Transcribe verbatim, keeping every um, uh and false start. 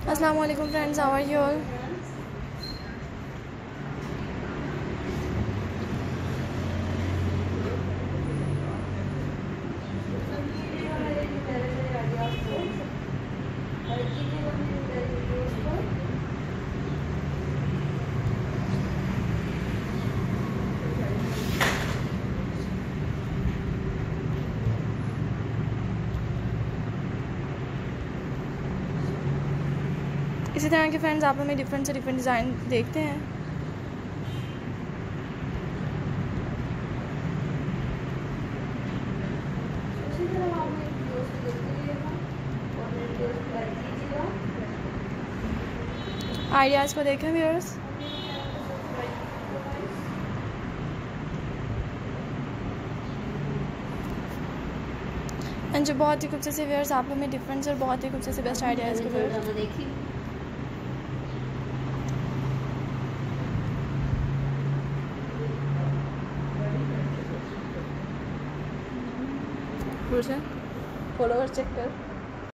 अस्सलाम वालेकुम friends, how are you all. इसी तरह के फ्रेंड्स आप हमें डिफरेंट से डिफरेंट डिज़ाइन देखते हैं। आइडियाज़ को देखें व्यूअर्स। एंड जो बहुत ही खूबसूरत से व्यूअर्स आप हमें डिफरेंट और बहुत ही खूबसूरत से बेस्ट आइडियाज़ को फॉलोवर चेक कर।